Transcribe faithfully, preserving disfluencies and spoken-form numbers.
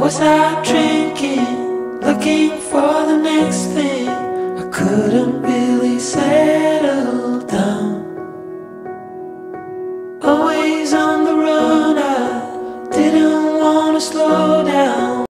was out drinking, looking for the next thing. I couldn't really settle down.